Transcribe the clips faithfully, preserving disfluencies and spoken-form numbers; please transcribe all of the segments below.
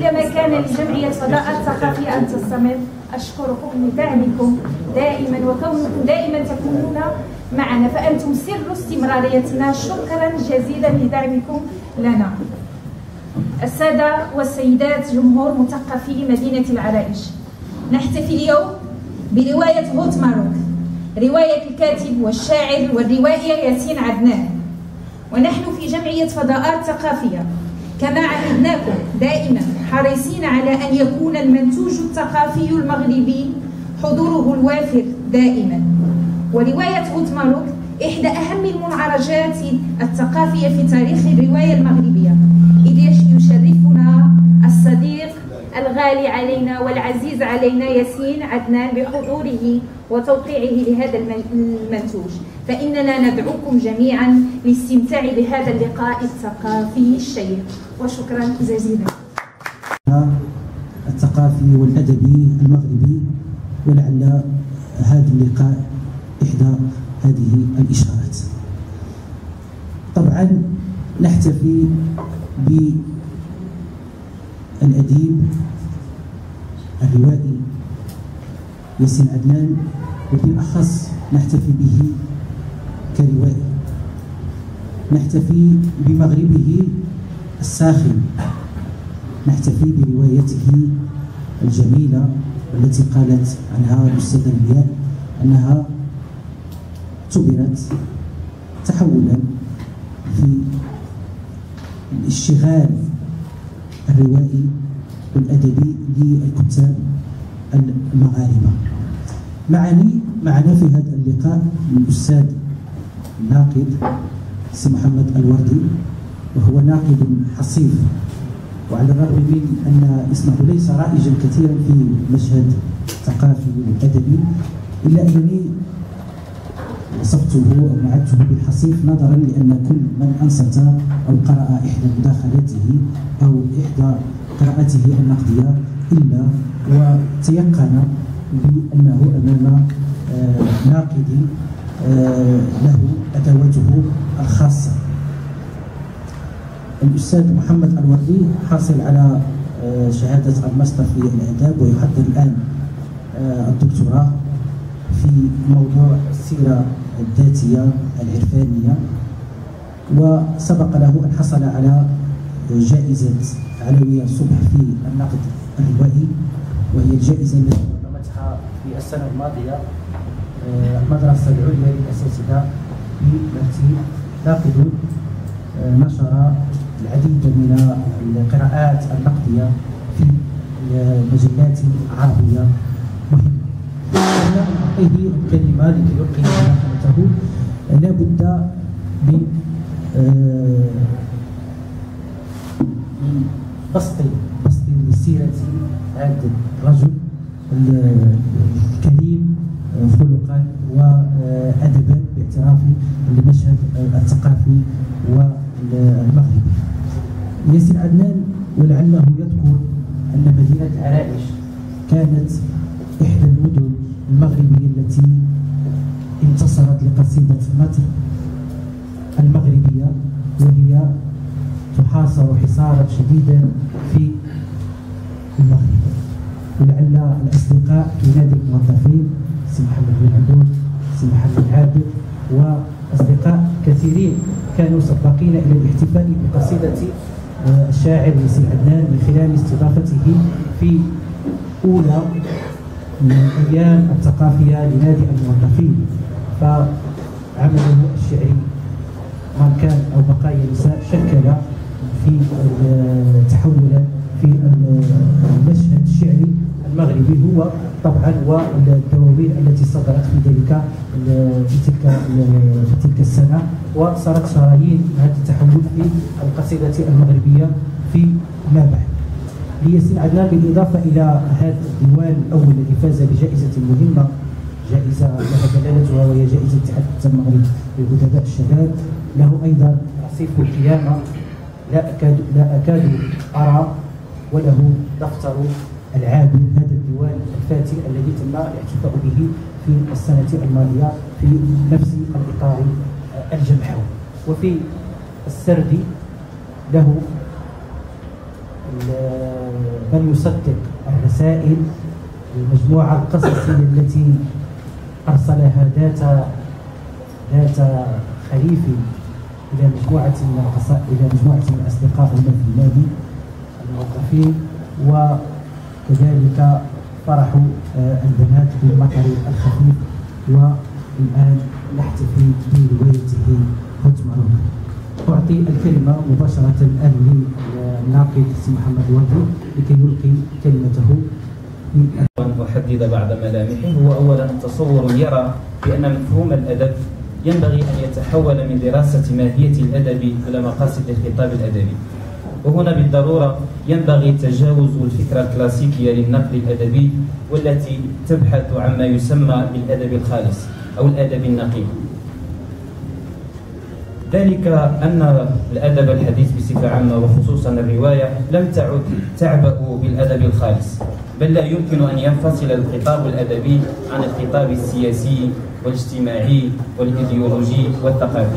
كلما كان لجمعية فضاءات ثقافية أن تستمر. أشكركم لدعمكم دائما وكونكم دائما تكونون معنا، فأنتم سر استمراريتنا. شكرا جزيلا لدعمكم لنا. السادة والسيدات جمهور مثقفي مدينة العرائش، نحتفل اليوم برواية هوت ماروك، رواية الكاتب والشاعر والروائي ياسين عدنان. ونحن في جمعية فضاءات ثقافية كما عهدناكم دائما حريصين على أن يكون المنتوج الثقافي المغربي حضوره الوافر دائما. ورواية هوت ماروك إحدى أهم المنعرجات الثقافية في تاريخ الرواية المغربية، إذ يشرفنا الصديق الغالي علينا والعزيز علينا ياسين عدنان بحضوره وتوقيعه لهذا المنتوج. فإننا ندعوكم جميعا للاستمتاع بهذا اللقاء الثقافي الشيق، وشكرا جزيلا. الثقافي والأدبي المغربي، ولعل هذا اللقاء إحدى هذه الإشارات. طبعا نحتفي بالأديب الروائي ياسين عدنان، وبالأخص نحتفي به كروائي، نحتفي بمغربه الساخن، نحتفي بروايته الجميلة التي قالت عنها الأستاذة نبيان أنها اعتبرت تحولا في الاشتغال الروائي والأدبي للكتاب المغاربة. معنا معنا في هذا اللقاء الأستاذ الناقد سي محمد الوردي، وهو ناقد حصيف، وعلى الرغم من أن اسمه ليس رائجا كثيرا في المشهد الثقافي والأدبي، إلا أنني وصفته أو نعته بالحصيف نظرا لأن كل من أنصت أو قرأ إحدى مداخلاته أو إحدى قراءته النقدية إلا وتيقن بأنه أمام ناقد له أدواته الخاصة. الأستاذ محمد الوردي حاصل على شهادة الماستر في الآداب، ويحضر الآن الدكتوراه في موضوع السيرة الذاتية العرفانية، وسبق له أن حصل على جائزة علوية الصبح في النقد الروائي، وهي الجائزة التي نظمتها في السنة الماضية المدرسة العليا للأساتذة التي ناقد نشر العديد من القراءات النقدية في مجلات عربية مهمة. أنا أعطيه الكلمة لكي يلقي مداخلته. لا بد من بسط بسط لسيرة هذا الرجل الكريم خلقا وأدبا باعتراف المشهد الثقافي والمغربي. ياسين عدنان ولعله يذكر أن مدينة العرائش كانت إحدى المدن المغربية التي انتصرت لقصيدة النثر المغربية، وهي تحاصر حصارا شديدا في المغرب. ولعل الأصدقاء في نادي الموظفين سي محمد بن عبود، سي محمد عابد، وأصدقاء كثيرين كانوا سباقين إلى الاحتفال بقصيدة الشاعر ياسين عدنان من خلال استضافته في أولى من الأيام الثقافية لنادي الموظفين. فعمله الشعري ما كان أو بقايا نساء شكل في تحولا في المشهد الشعري المغربي هو طبعا، والدواوين التي صدرت في ذلك في تلك في تلك السنه، وصارت شرايين هذا التحول في القصيده المغربيه في ما بعد. لياسين عدنان بالاضافه الى هذا الديوان الاول الذي فاز بجائزه مهمه، جائزه لها دلالتها وهي جائزه اتحاد المغرب للادباء الشباب، له ايضا رصيف القيامه لا اكاد لا اكاد ارى، وله دفتر العابد، هذا الديوان الفاتي الذي تم الاحتفاء به في السنه الماضيه في نفس الاطار الجمحوي. وفي السرد له من يصدق الرسائل المجموعة القصصية التي أرسلها ذات ذات خليفي إلى مجموعة من القصائد إلى مجموعة من الأصدقاء هنا في النادي الموظفين، وكذلك فرح البنات بالمطر الخفيف. والآن نحتفي بروايته ختم عروض. أعطي الكلمة مباشرة الآن للناقد سي محمد وردي لكي يلقي كلمته. أحدد بعض ملامحه. هو أولا تصور يرى بأن مفهوم الأدب ينبغي أن يتحول من دراسة ماهية الأدب إلى مقاصد الخطاب الأدبي، وهنا بالضرورة ينبغي تجاوز الفكرة الكلاسيكية للنقد الأدبي والتي تبحث عما يسمى بالأدب الخالص أو الأدب النقي. ذلك أن الأدب الحديث بصفة عامة وخصوصا الرواية لم تعد تعبأ بالأدب الخالص، بل لا يمكن أن ينفصل الخطاب الأدبي عن الخطاب السياسي والاجتماعي والإيديولوجي والثقافي،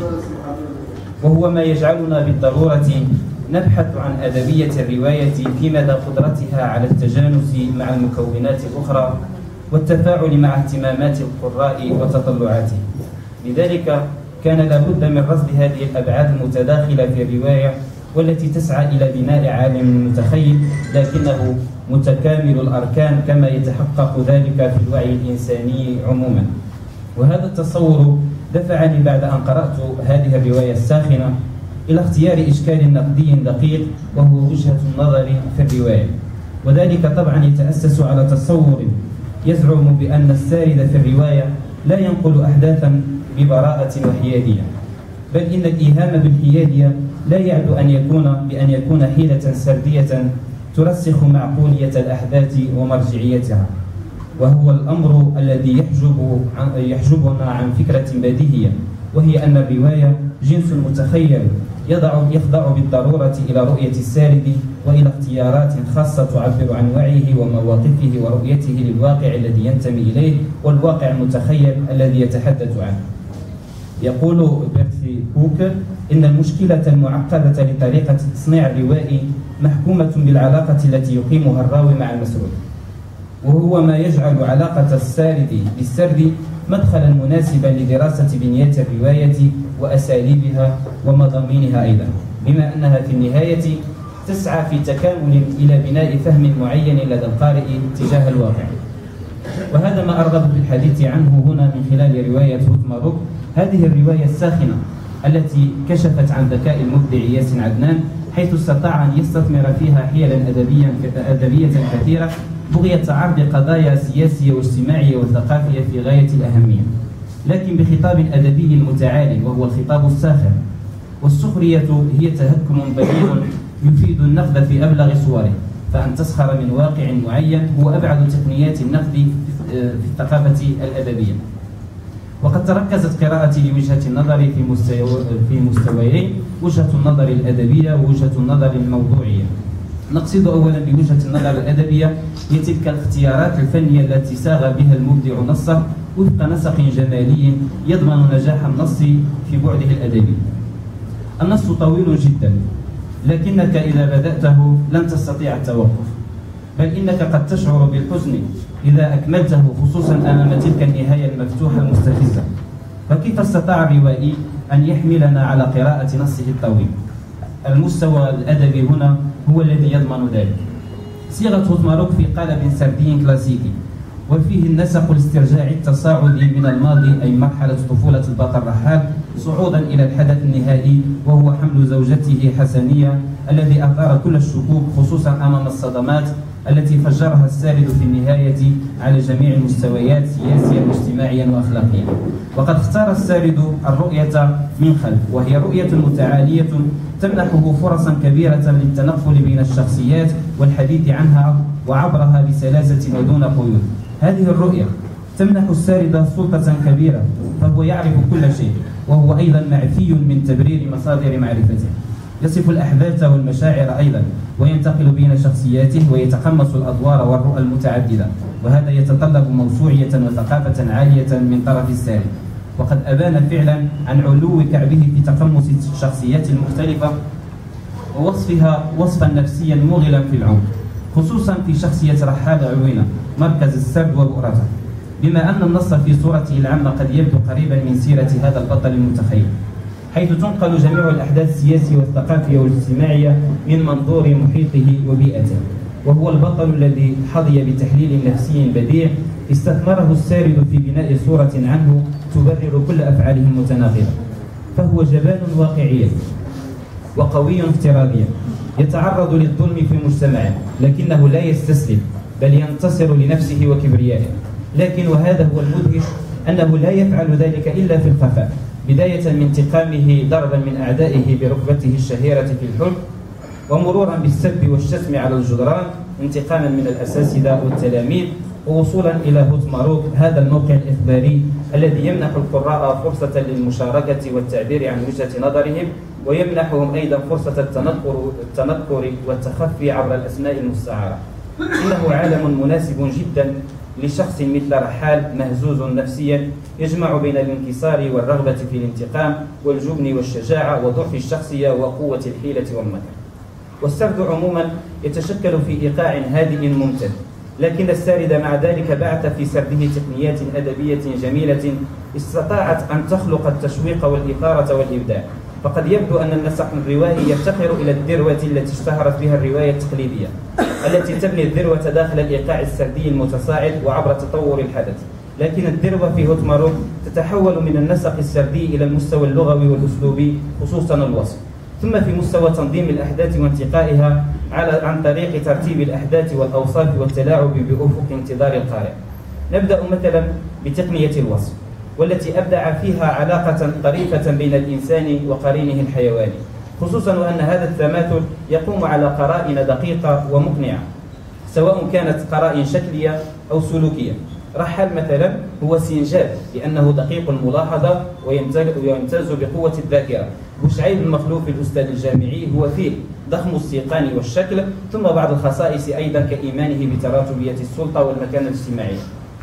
وهو ما يجعلنا بالضرورة نبحث عن أدبية الرواية في مدى قدرتها على التجانس مع المكونات الأخرى والتفاعل مع اهتمامات القراء وتطلعاتهم. لذلك كان لابد من رصد هذه الأبعاد المتداخلة في الرواية والتي تسعى إلى بناء عالم متخيل لكنه متكامل الأركان كما يتحقق ذلك في الوعي الإنساني عموما. وهذا التصور دفعني بعد أن قرأت هذه الرواية الساخنة إلى اختيار إشكال نقدي دقيق وهو وجهة النظر في الرواية، وذلك طبعا يتأسس على تصور يزعم بأن السارد في الرواية لا ينقل أحداثا ببراءة وحيادية، بل إن الإيهام بالحيادية لا يعد أن يكون بأن يكون حيلة سردية ترسخ معقولية الأحداث ومرجعيتها، وهو الأمر الذي يحجب يحجبنا عن فكرة بديهية، وهي أن الرواية جنس متخيل يضع يخضع بالضرورة إلى رؤية السارد وإلى اختيارات خاصة تعبر عن وعيه ومواقفه ورؤيته للواقع الذي ينتمي إليه والواقع المتخيل الذي يتحدث عنه. يقول بيرثي كوك إن المشكلة المعقدة لطريقة تصنيع الروائي محكومة بالعلاقة التي يقيمها الراوي مع المسرود، وهو ما يجعل علاقة السارد بالسرد مدخلا مناسبا لدراسة بنيات الرواية وأساليبها ومضامينها أيضا، بما أنها في النهاية تسعى في تكامل إلى بناء فهم معين لدى القارئ تجاه الواقع. وهذا ما أرغب في الحديث عنه هنا من خلال رواية هوتماروك، هذه الرواية الساخنة التي كشفت عن ذكاء المبدع ياسين عدنان، حيث استطاع أن يستثمر فيها حيلا أدبية أدبية كثيرة بغية عرض قضايا سياسية واجتماعية وثقافية في غاية الأهمية، لكن بخطاب أدبي متعالي وهو الخطاب الساخر. والسخرية هي تهكم بليغ يفيد النقد في أبلغ صوره، فأن تسخر من واقع معين هو أبعد تقنيات النقد في الثقافة الأدبية. وقد تركزت قراءتي لوجهة النظر في مستوى في مستويين، وجهة النظر الأدبية ووجهة النظر الموضوعية. نقصد أولا بوجهة النظر الأدبية هي تلك الاختيارات الفنية التي ساغ بها المبدع نصه وفق نسق جمالي يضمن نجاح النص في بعده الأدبي. النص طويل جدا، لكنك إذا بدأته لن تستطيع التوقف، بل إنك قد تشعر بالحزن إذا أكملته، خصوصا أمام تلك النهاية المفتوحة المستفزة. فكيف استطاع الروائي أن يحملنا على قراءة نصه الطويل؟ المستوى الأدبي هنا هو الذي يضمن ذلك. صيغة هوتماروك في قالب سردي كلاسيكي، وفيه النسق الاسترجاعي التصاعدي من الماضي، أي مرحلة طفولة البطل الرحال، صعودا إلى الحدث النهائي وهو حمل زوجته حسنية الذي أثار كل الشكوك، خصوصا أمام الصدمات التي فجرها السارد في النهاية على جميع المستويات سياسيا واجتماعيا وأخلاقيا. وقد اختار السارد الرؤية من خلف، وهي رؤية متعالية تمنحه فرصا كبيرة للتنقل بين الشخصيات والحديث عنها وعبرها بسلاسة ودون قيود. هذه الرؤية تمنح السارد سلطة كبيرة، فهو يعرف كل شيء، وهو أيضا معفي من تبرير مصادر معرفته. يصف الأحداث والمشاعر أيضا، وينتقل بين شخصياته ويتقمص الأدوار والرؤى المتعددة، وهذا يتطلب موسوعية وثقافة عالية من طرف السارد. وقد أبان فعلا عن علو كعبه في تقمص الشخصيات المختلفة ووصفها وصفا نفسيا موغلا في العمق، خصوصا في شخصية رحال عوينة مركز السرد وبؤرته، بما أن النص في صورته العامة قد يبدو قريبا من سيرة هذا البطل المتخيل، حيث تنقل جميع الأحداث السياسية والثقافية والاجتماعية من منظور محيطه وبيئته، وهو البطل الذي حظي بتحليل نفسي بديع استثمره السارد في بناء صورة عنه تبرر كل أفعاله المتناقضة. فهو جبان واقعيا وقوي افتراضيا يتعرض للظلم في مجتمعه، لكنه لا يستسلم بل ينتصر لنفسه وكبريائه. لكن وهذا هو المدهش أنه لا يفعل ذلك إلا في الخفاء، بداية من انتقامه ضربا من أعدائه بركبته الشهيرة في الحلم، ومرورا بالسب والشتم على الجدران انتقاما من الأساتذة والتلاميذ، ووصولا إلى هوتماروك، هذا الموقع الإخباري الذي يمنح القراء فرصة للمشاركة والتعبير عن وجهة نظرهم، ويمنحهم أيضا فرصة التنكر, التنكر والتخفي عبر الأسماء المستعارة. إنه عالم مناسب جدا لشخص مثل رحال مهزوز نفسيا يجمع بين الانكسار والرغبة في الانتقام والجبن والشجاعة وضعف الشخصية وقوة الحيلة والمكر. والسرد عموما يتشكل في إيقاع هادئ ممتد، لكن السارد مع ذلك بعث في سرده تقنيات أدبية جميلة استطاعت أن تخلق التشويق والإثارة والإبداع. فقد يبدو أن النسق الروائي يفتقر إلى الذروة التي اشتهرت بها الرواية التقليدية، التي تبني الذروة داخل الإيقاع السردي المتصاعد وعبر تطور الحدث، لكن الذروة في هوتماروك تتحول من النسق السردي إلى المستوى اللغوي والأسلوبي، خصوصا الوصف، ثم في مستوى تنظيم الأحداث وانتقائها على عن طريق ترتيب الأحداث والأوصاف والتلاعب بأفق انتظار القارئ. نبدأ مثلا بتقنية الوصف، والتي أبدع فيها علاقة طريفة بين الإنسان وقرينه الحيواني، خصوصا وأن هذا التماثل يقوم على قرائن دقيقة ومقنعة، سواء كانت قرائن شكلية أو سلوكية. رحال مثلا هو سنجاب لأنه دقيق الملاحظة ويمتاز بقوة الذاكرة. بوشعيب المخلوف الأستاذ الجامعي هو فيل ضخم السيقان والشكل، ثم بعض الخصائص أيضا كإيمانه بتراتبية السلطة والمكانة الاجتماعية.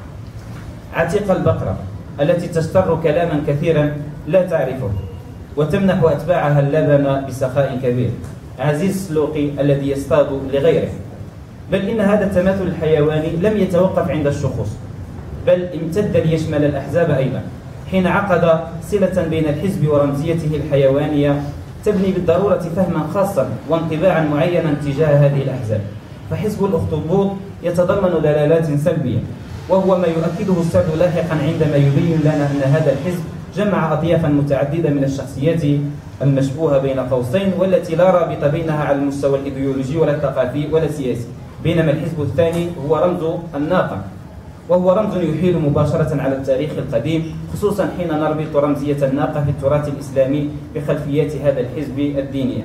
عتيق البقرة التي تستر كلاما كثيرا لا تعرفه وتمنح أتباعها اللبن بسخاء كبير. عزيز السلوقي الذي يصطاد لغيره. بل إن هذا التماثل الحيواني لم يتوقف عند الشخوص، بل امتد ليشمل الأحزاب أيضا، حين عقد صلة بين الحزب ورمزيته الحيوانية تبني بالضرورة فهما خاصا وانطباعا معينا تجاه هذه الأحزاب. فحزب الأخطبوط يتضمن دلالات سلبية، وهو ما يؤكده السرد لاحقا عندما يبين لنا أن هذا الحزب جمع أطيافا متعددة من الشخصيات المشبوهة بين قوسين، والتي لا رابط بينها على المستوى الإيديولوجي ولا الثقافي ولا السياسي، بينما الحزب الثاني هو رمز الناقة، وهو رمز يحيل مباشرة على التاريخ القديم، خصوصا حين نربط رمزية الناقة في التراث الإسلامي بخلفيات هذا الحزب الدينية.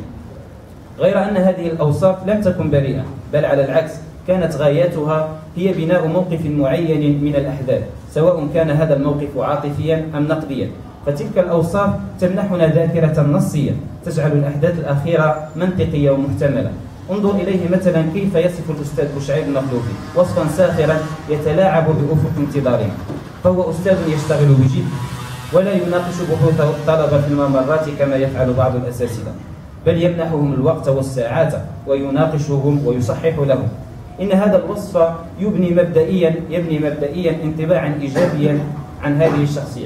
غير أن هذه الأوصاف لم تكن بريئة، بل على العكس كانت غاياتها هي بناء موقف معين من الأحداث، سواء كان هذا الموقف عاطفيا أم نقديا. فتلك الأوصاف تمنحنا ذاكرة نصية تجعل الأحداث الأخيرة منطقية ومحتملة. انظر إليه مثلا كيف يصف الأستاذ بوشعيب المخلوفي وصفا ساخرا يتلاعب بأفق انتظارنا. فهو أستاذ يشتغل بجد ولا يناقش بحوث الطلبة في الممرات كما يفعل بعض الأساتذة، بل يمنحهم الوقت والساعات ويناقشهم ويصحح لهم. إن هذا الوصف يبني مبدئيا يبني مبدئيا انطباعا إيجابيا عن هذه الشخصية،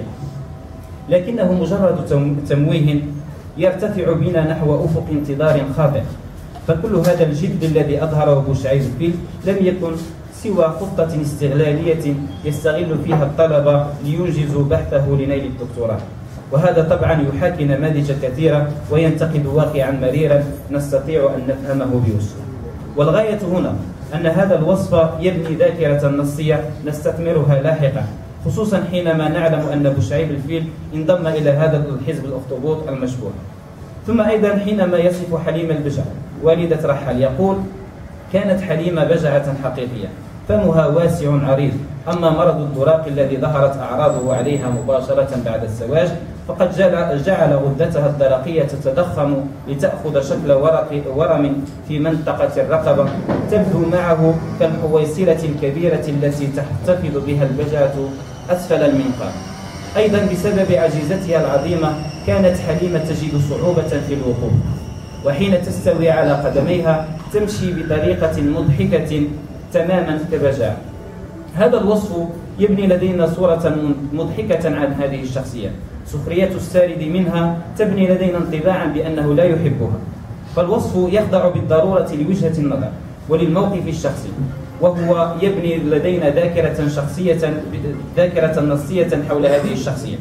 لكنه مجرد تمويه يرتفع بنا نحو أفق انتظار خاطئ. فكل هذا الجد الذي أظهره بوشعيب فيه لم يكن سوى خطة استغلالية يستغل فيها الطلبة لينجزوا بحثه لنيل الدكتوراه، وهذا طبعا يحاكي نماذج كثيرة وينتقد واقعا مريرا نستطيع أن نفهمه بيسر. والغاية هنا أن هذا الوصف يبني ذاكرة نصية نستثمرها لاحقا، خصوصا حينما نعلم أن بوشعيب الفيل انضم إلى هذا الحزب الأخطبوط المشبوه. ثم أيضا حينما يصف حليمة البجع والدة رحال يقول: كانت حليمة بجعة حقيقية، فمها واسع عريض، أما مرض الدراق الذي ظهرت أعراضه عليها مباشرة بعد الزواج فقد جعل غدتها الدرقية تتضخم لتأخذ شكل ورق ورم في منطقة الرقبة تبدو معه كالحويصلة الكبيرة التي تحتفظ بها البجعة أسفل المنقار. أيضا بسبب عجيزتها العظيمة كانت حليمة تجد صعوبة في الوقوف، وحين تستوي على قدميها تمشي بطريقة مضحكة تماما كالرجاء. هذا الوصف يبني لدينا صورة مضحكة عن هذه الشخصية. سخرية السارد منها تبني لدينا انطباعا بأنه لا يحبها. فالوصف يخضع بالضرورة لوجهة النظر وللموقف الشخصي، وهو يبني لدينا ذاكرة شخصية ذاكرة نصية حول هذه الشخصية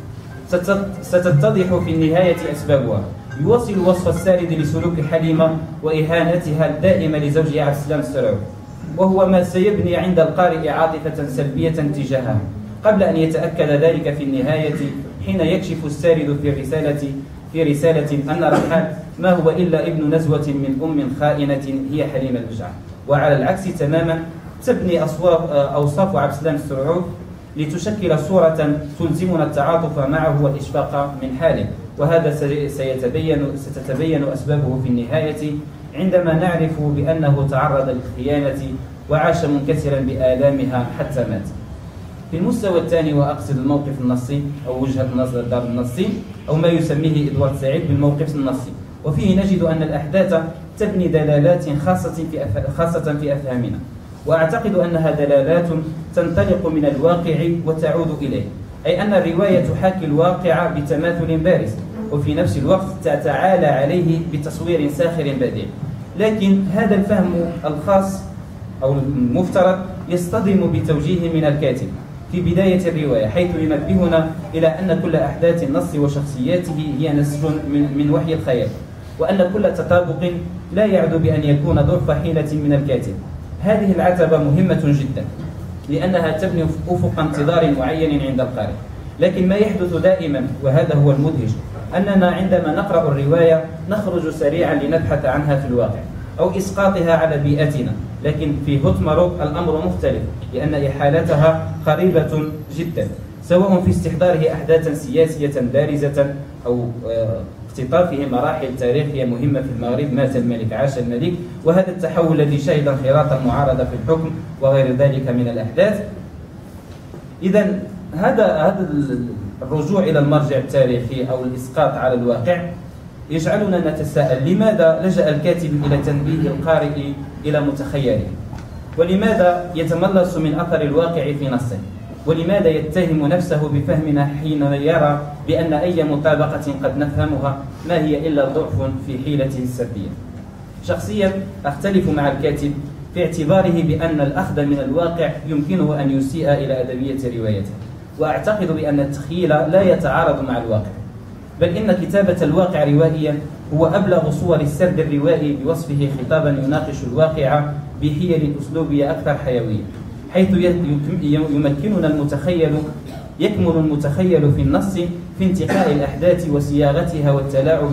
ستتضح في النهاية أسبابها. يواصل وصف السارد لسلوك حليمة وإهانتها الدائمة لزوجها عبد السلام السرعود، وهو ما سيبني عند القارئ عاطفة سلبية تجاهها، قبل أن يتأكد ذلك في النهاية حين يكشف السارد في رسالة في رسالة أن رحال ما هو إلا ابن نزوة من أم خائنة هي حليمة البجع. وعلى العكس تماما تبني أوصاف عبد السلام السرعود لتشكل صورة تلزمنا التعاطف معه والإشفاق من حاله، وهذا سيتبين ستتبين أسبابه في النهاية عندما نعرف بأنه تعرض للخيانة وعاش منكسرا بآلامها حتى مات. في المستوى الثاني، وأقصد الموقف النصي أو وجهة النظر النصي أو ما يسميه إدوارد سعيد بالموقف النصي، وفيه نجد أن الأحداث تبني دلالات خاصة في خاصة في أفهامنا، وأعتقد أنها دلالات تنطلق من الواقع وتعود إليه، أي أن الرواية تحاكي الواقع بتماثل بارز، وفي نفس الوقت تتعالى عليه بتصوير ساخر بديع. لكن هذا الفهم الخاص أو المفترض يصطدم بتوجيه من الكاتب في بداية الرواية، حيث ينبهنا إلى أن كل أحداث النص وشخصياته هي نسج من, من وحي الخيال، وأن كل تطابق لا يعد بأن يكون ظرف حيلة من الكاتب. هذه العتبة مهمة جدا لأنها تبني أفق انتظار معين عند القارئ، لكن ما يحدث دائما وهذا هو المدهش أننا عندما نقرأ الرواية نخرج سريعا لنبحث عنها في الواقع أو إسقاطها على بيئتنا، لكن في هوتماروك الأمر مختلف لأن إحالتها قريبة جدا، سواء في استحضاره أحداثا سياسية بارزة أو اختطافه مراحل تاريخية مهمة في المغرب، مات الملك عاش الملك، وهذا التحول الذي شهد انخراط المعارضة في الحكم وغير ذلك من الأحداث. إذا هذا هذا الرجوع إلى المرجع التاريخي أو الإسقاط على الواقع يجعلنا نتساءل لماذا لجأ الكاتب إلى تنبيه القارئ إلى متخيله، ولماذا يتملص من أثر الواقع في نصه، ولماذا يتهم نفسه بفهمنا حين يرى بأن أي مطابقة قد نفهمها ما هي إلا ضعف في حيلته السردية. شخصيا أختلف مع الكاتب في اعتباره بأن الأخذ من الواقع يمكنه أن يسيء إلى أدبية روايته، وأعتقد بأن التخيل لا يتعارض مع الواقع، بل إن كتابة الواقع روائيا هو أبلغ صور السرد الروائي بوصفه خطابا يناقش الواقع بحيل أسلوبية أكثر حيوية، حيث يمكننا المتخيل يكمن المتخيل في النص في انتقاء الأحداث وصياغتها والتلاعب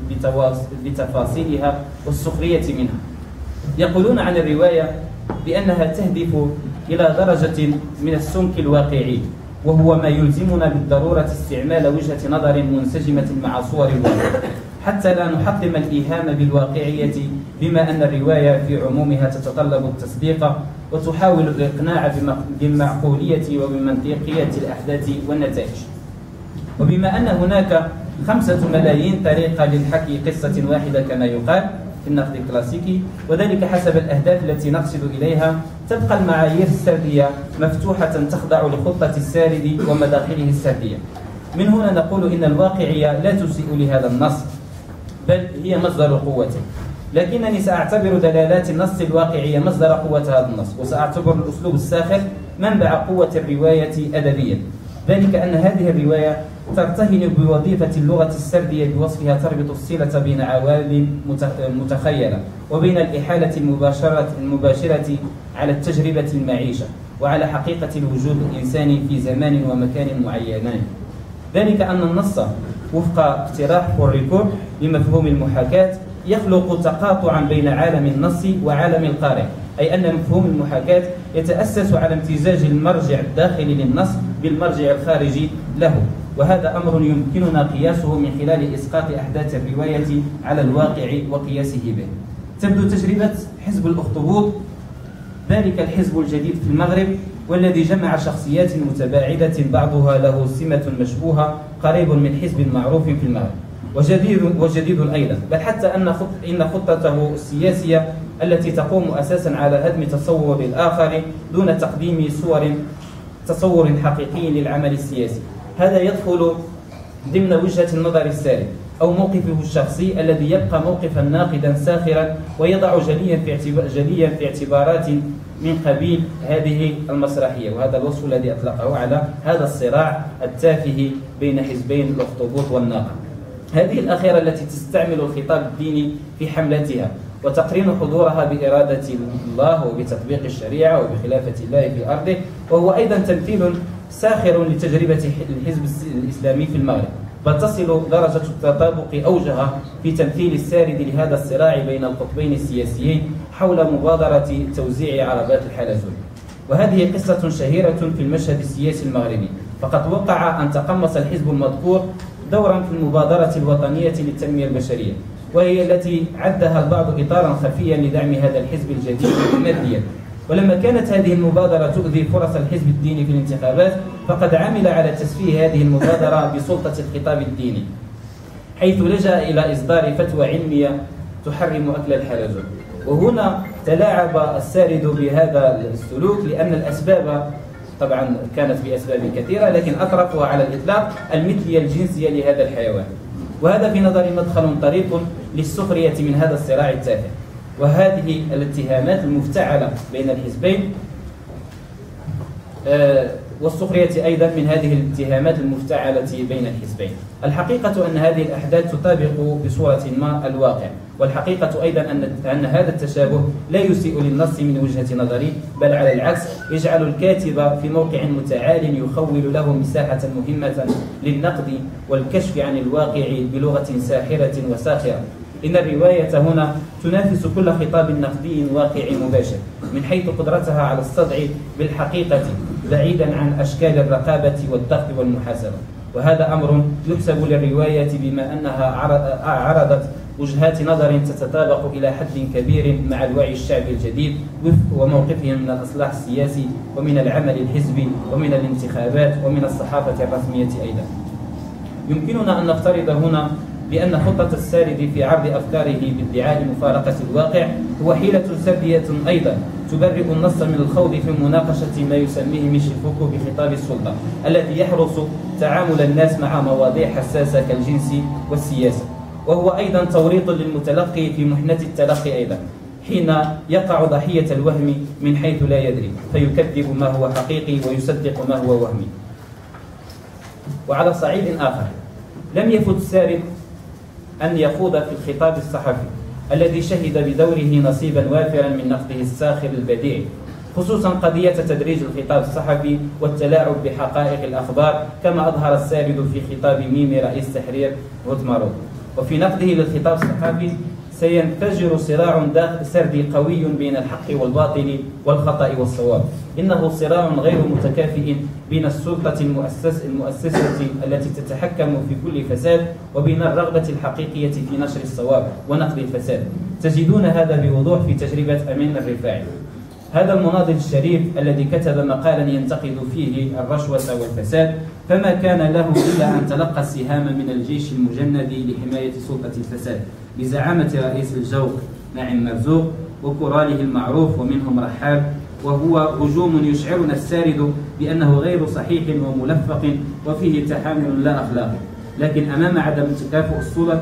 بتفاصيلها والسخرية منها. يقولون عن الرواية بأنها تهدف إلى درجة من السمك الواقعي، وهو ما يلزمنا بالضرورة استعمال وجهة نظر منسجمة مع صور الواقع حتى لا نحطم الإيهام بالواقعية، بما أن الرواية في عمومها تتطلب التصديق وتحاول الإقناع بالمعقولية وبمنطقية الأحداث والنتائج. وبما أن هناك خمسة ملايين طريقة للحكي قصة واحدة كما يقال في النقد الكلاسيكي، وذلك حسب الأهداف التي نقصد إليها، تبقى المعايير السردية مفتوحة تخضع لخطة السارد ومداخله السردية. من هنا نقول إن الواقعية لا تسيء لهذا النص، بل هي مصدر قوته، لكنني سأعتبر دلالات النص الواقعية مصدر قوة هذا النص، وسأعتبر الأسلوب الساخر منبع قوة الرواية أدبيا، ذلك أن هذه الرواية ترتهن بوظيفة اللغة السردية بوصفها تربط الصلة بين عوالم متخيلة وبين الإحالة المباشرة المباشرة على التجربة المعيشة وعلى حقيقة الوجود الإنساني في زمان ومكان معينين. ذلك أن النص وفق اقتراح فوريكور بمفهوم المحاكاة يخلق تقاطعا بين عالم النص وعالم القارئ، أي أن مفهوم المحاكاة يتأسس على امتزاج المرجع الداخلي للنص بالمرجع الخارجي له، وهذا أمر يمكننا قياسه من خلال إسقاط أحداث الرواية على الواقع وقياسه به. تبدو تجربة حزب الأخطبوط، ذلك الحزب الجديد في المغرب والذي جمع شخصيات متباعدة بعضها له سمة مشبوهة قريب من حزب معروف في المغرب، وجديد وجديد أيضا، بل حتى أن إن خطته السياسية التي تقوم أساسا على هدم تصور الآخر دون تقديم صور تصور حقيقي للعمل السياسي. هذا يدخل ضمن وجهة النظر السارد أو موقفه الشخصي الذي يبقى موقفا ناقدا ساخرا ويضع جليا في اعتبار جليا في اعتبارات من قبيل هذه المسرحية، وهذا الوصف الذي أطلقه على هذا الصراع التافه بين حزبين الأخطبوط والناقة. هذه الأخيرة التي تستعمل الخطاب الديني في حملتها وتقرين حضورها بإرادة الله وبتطبيق الشريعة وبخلافة الله في أرضه، وهو أيضا تمثيل ساخر لتجربة الحزب الإسلامي في المغرب، بل تصل درجة التطابق أوجها في تمثيل السارد لهذا الصراع بين القطبين السياسيين حول مبادرة توزيع عربات الحلزون. وهذه قصة شهيرة في المشهد السياسي المغربي، فقد وقع أن تقمص الحزب المذكور دورا في المبادرة الوطنية للتنمية البشرية، وهي التي عدها البعض إطارا خفيا لدعم هذا الحزب الجديد ماديا. ولما كانت هذه المبادرة تؤذي فرص الحزب الديني في الانتخابات، فقد عمل على تسفيه هذه المبادرة بسلطة الخطاب الديني، حيث لجأ إلى إصدار فتوى علمية تحرم أكل الحلزون. وهنا تلاعب السارد بهذا السلوك لأن الأسباب طبعا كانت بأسباب كثيرة، لكن أطرفها على الإطلاق المثلية الجنسية لهذا الحيوان، وهذا في نظري مدخل طريق للسخرية من هذا الصراع التافه. وهذه الاتهامات المفتعلة بين الحزبين آه والسخرية أيضا من هذه الاتهامات المفتعلة بين الحزبين. الحقيقة أن هذه الأحداث تطابق بصورة ما الواقع، والحقيقة أيضا أن أن هذا التشابه لا يسيء للنص من وجهة نظري، بل على العكس يجعل الكاتب في موقع متعال يخول له مساحة مهمة للنقد والكشف عن الواقع بلغة ساحرة وساخرة. إن الرواية هنا تنافس كل خطاب نقدي واقعي مباشر من حيث قدرتها على الصدع بالحقيقة بعيدا عن أشكال الرقابة والضغط والمحاسبة، وهذا أمر يحسب للرواية بما أنها عرضت وجهات نظر تتطابق إلى حد كبير مع الوعي الشعبي الجديد وفق وموقفهم من الإصلاح السياسي ومن العمل الحزبي ومن الانتخابات ومن الصحافة الرسمية أيضا. يمكننا أن نفترض هنا بأن خطة السارد في عرض أفكاره بادعاء مفارقة الواقع هو حيلة سردية أيضا تبرئ النص من الخوض في مناقشة ما يسميه ميشيل فوكو بخطاب السلطة الذي يحرص تعامل الناس مع مواضيع حساسة كالجنس والسياسة، وهو أيضا توريط للمتلقي في محنة التلقي أيضا حين يقع ضحية الوهم من حيث لا يدري فيكذب ما هو حقيقي ويصدق ما هو وهمي. وعلى صعيد آخر لم يفت السارد أن يخوض في الخطاب الصحفي الذي شهد بدوره نصيبا وافرا من نقده الساخر البديع، خصوصا قضية تدريج الخطاب الصحفي والتلاعب بحقائق الأخبار، كما أظهر السارد في خطاب ميمي رئيس تحرير هوتمارو. وفي نقده للخطاب الصحفي سينفجر صراع سردي قوي بين الحق والباطل والخطأ والصواب. إنه صراع غير متكافئ بين السلطة المؤسس المؤسسة التي تتحكم في كل فساد وبين الرغبة الحقيقية في نشر الصواب ونقد الفساد. تجدون هذا بوضوح في تجربة أمين الرفاعي، هذا المناضل الشريف الذي كتب مقالا ينتقد فيه الرشوة والفساد، فما كان له إلا أن تلقى السهام من الجيش المجند لحماية سلطة الفساد بزعامة رئيس الجوق ناعم مرزوق وكراله المعروف ومنهم رحال، وهو هجوم يشعرنا السارد بأنه غير صحيح وملفق وفيه تحامل لا أخلاقي. لكن أمام عدم تكافؤ السلط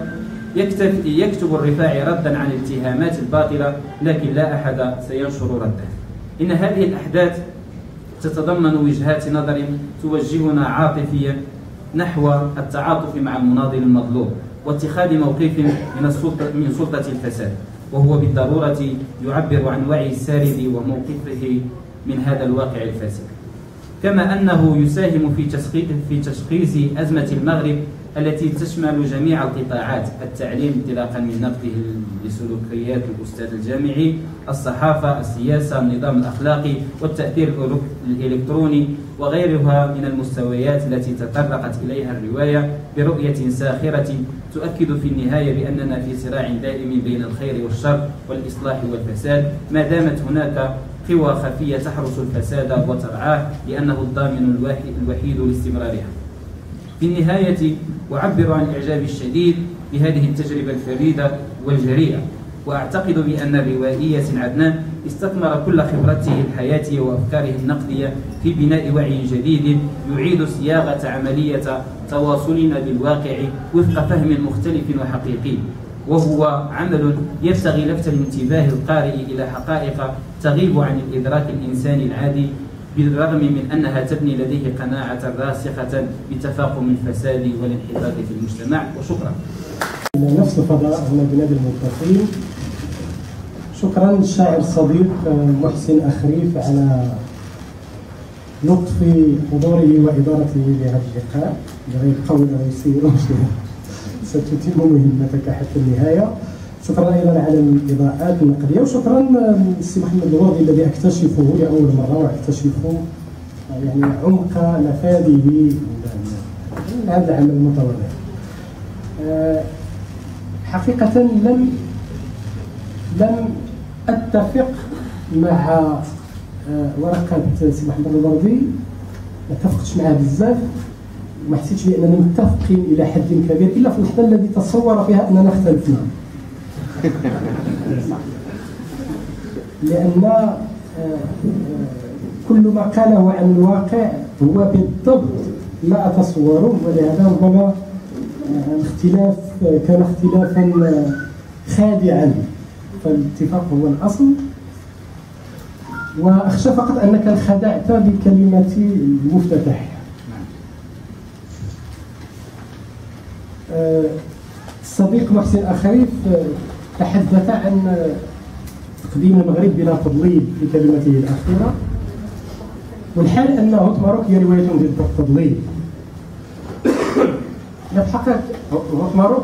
يكتب الرفاعي ردا عن الاتهامات الباطلة، لكن لا أحد سينشر رده. إن هذه الأحداث تتضمن وجهات نظر توجهنا عاطفيا نحو التعاطف مع المناضل المظلوم واتخاذ موقف من السلطة من سلطة الفساد، وهو بالضرورة يعبر عن وعي السارد وموقفه من هذا الواقع الفاسد، كما أنه يساهم في في تشخيص أزمة المغرب التي تشمل جميع القطاعات: التعليم انطلاقا من نقده لسلوكيات الأستاذ الجامعي، الصحافة، السياسة، النظام الأخلاقي، والتأثير الإلكتروني وغيرها من المستويات التي تطرقت إليها الرواية برؤية ساخرة تؤكد في النهاية بأننا في صراع دائم بين الخير والشر والإصلاح والفساد، ما دامت هناك قوى خفية تحرس الفساد وترعاه لأنه الضامن الوحيد لاستمرارها. في النهاية أعبر عن الإعجاب الشديد بهذه التجربة الفريدة والجريئة. وأعتقد بأن الروائي ياسين عدنان استثمر كل خبرته الحياتية وأفكاره النقدية في بناء وعي جديد يعيد صياغة عملية تواصلنا بالواقع وفق فهم مختلف وحقيقي، وهو عمل يبتغي لفت الانتباه القارئ إلى حقائق تغيب عن الإدراك الإنساني العادي، بالرغم من أنها تبني لديه قناعة راسخة بتفاقم الفساد والانحطاط في المجتمع. وشكرا. نفس الفضاء هنا بنادي الموظفين. شكرا للشاعر الصديق محسن أخريف على لطف حضوره وإدارته لهذا اللقاء بغير قول رئيسي ستتم مهمتك حتى النهاية. شكرا أيضا على الإضاءات النقدية، وشكرا للسي محمد الوردي الذي أكتشفه لأول مرة وأكتشف يعني عمق نفاذه هذا العمل المتواضع. حقيقة لم لم أتفق مع ورقة سي محمد الوردي، ما اتفقتش معها بزاف، وما حسيتش بأننا متفقين إلى حد كبير إلا في اللحظة التي تصور فيها أننا اختلفنا. لأن كل ما قاله عن الواقع هو بالضبط ما أتصوره، ولهذا ربما الاختلاف كان اختلافا خادعا، فالاتفاق هو الأصل. وأخشى فقط أنك انخدعت بكلمة المفتتح. الصديق محسن أخريف تحدث عن تقديم المغرب بلا تضليل في كلمته الأخيرة، والحال أن هوت ماروك هي رواية ضد التضليل. في الحقيقة هوت ماروك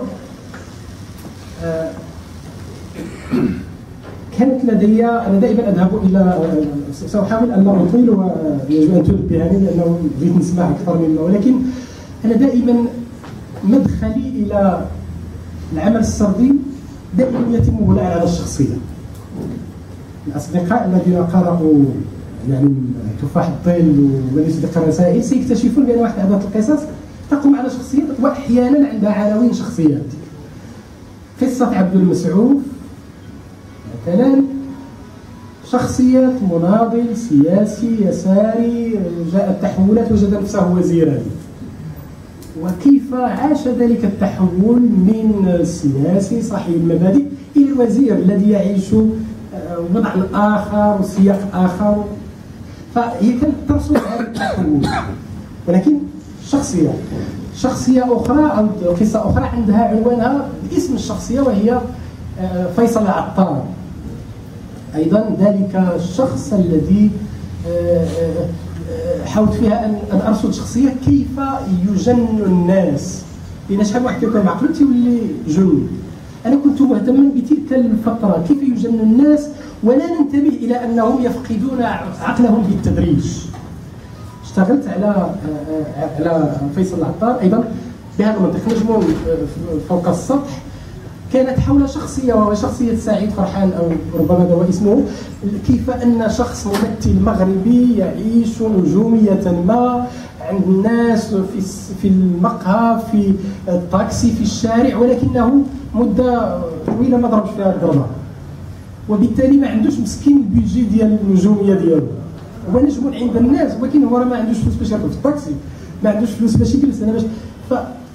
كانت لدي، أنا دائما أذهب إلى، سأحاول أن لا أطيل ويجب أن تنبهني لأنه بغيت نسمع أكثر مما، ولكن أنا دائما مدخلي إلى العمل السردي دائما يتم بناء على الشخصية. الأصدقاء الذين قرأوا يعني تفاح الظل ومن يصدق الرسائل سيكتشفون بأن واحد هذه القصص تقوم على شخصيات وأحيانا عندها عناوين شخصيات. قصة عبد المسعوف مثلا شخصية مناضل سياسي يساري جاء التحولات وجد نفسه وزيرا، وكيف عاش ذلك التحول من السياسي صاحب المبادئ إلى الوزير الذي يعيش وضعا آخر وسياق آخر. فهي كانت ترسم هذا التحول، ولكن شخصية شخصية أخرى أو قصة أخرى عندها عنوانها باسم الشخصية، وهي فيصل العطار. أيضا ذلك الشخص الذي حاولت فيها أن أرصد شخصية كيف يجن الناس، لأن شحال واحد كيكون معقول تيولي جن. أنا كنت مهتما بتلك الفترة، كيف يجن الناس ولا ننتبه إلى أنهم يفقدون عقلهم بالتدريج. اشتغلت على على فيصل العطار أيضا بهذا المنطق. نجم فوق السطح كانت حول شخصية وهو شخصية سعيد فرحان أو ربما هذا هو اسمه، كيف أن شخص ممثل مغربي يعيش نجومية ما عند الناس في في المقهى في الطاكسي في الشارع، ولكنه مدة طويلة ما ضربش فيها الضربة، وبالتالي ما عندوش مسكين البيجي ديال النجومية ديالو. هو نجم عند الناس ولكن هو ما عندوش فلوس باش يركب في الطاكسي، ما عندوش فلوس باش يجلس. أنا باش ف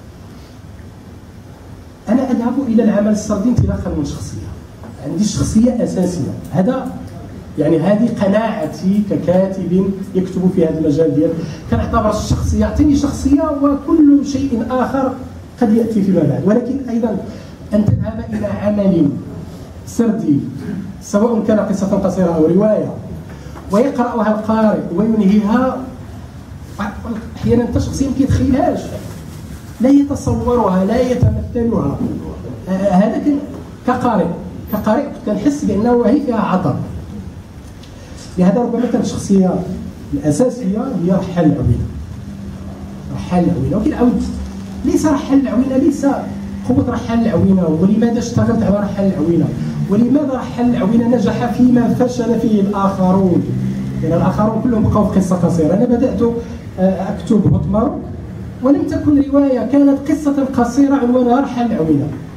أنا أذهب إلى العمل السردي انطلاقا من شخصية، عندي شخصية أساسية. هذا يعني هذه قناعتي ككاتب يكتب في هذا المجال ديال كنعتبر الشخصية، يعطيني شخصية وكل شيء آخر قد يأتي فيما بعد. ولكن أيضا أن تذهب إلى عمل سردي سواء كان قصة قصيرة أو رواية ويقرأها القارئ وينهيها، أحيانا أنت شخصيا ما كيتخيلهاش، لا يتصورها لا يتمثلها. هذا كقارئ كقارئ كنحس بأنه هي فيها عطب. لهذا ربما كانت الشخصية الأساسية هي رحال العوينة. رحال العوينة ولكن عاود ليس رحال العوينة ليس قوة رحال العوينة. ولماذا اشتغلت على رحال العوينة؟ ولماذا رحال العوينة نجح فيما فشل فيه الآخرون؟ لأن يعني الآخرون كلهم بقوا في قصة قصيرة. أنا بدأت أكتب هوت ماروك ولم تكن رواية، كانت قصة قصيرة عنوانها رحال العوينة.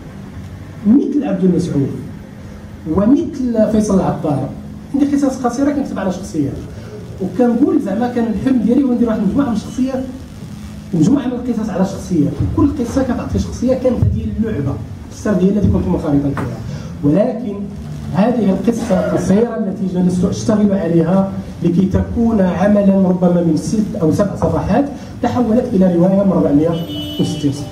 مثل عبد المسعود ومثل فيصل العطار. عندي قصص قصيره كنكتب على شخصيات، وكنقول زعما كان الحلم ديالي هو ندير واحد المجموعه من الشخصيات، مجموعه من القصص على شخصيات، وكل قصه كتعطي شخصيه كانت هذه اللعبه السرديه التي كنت منخرطا فيها. ولكن هذه القصه القصيره التي جلست اشتغل عليها لكي تكون عملا ربما من ست او سبع صفحات تحولت الى روايه من أربعمائة وستين صفحه.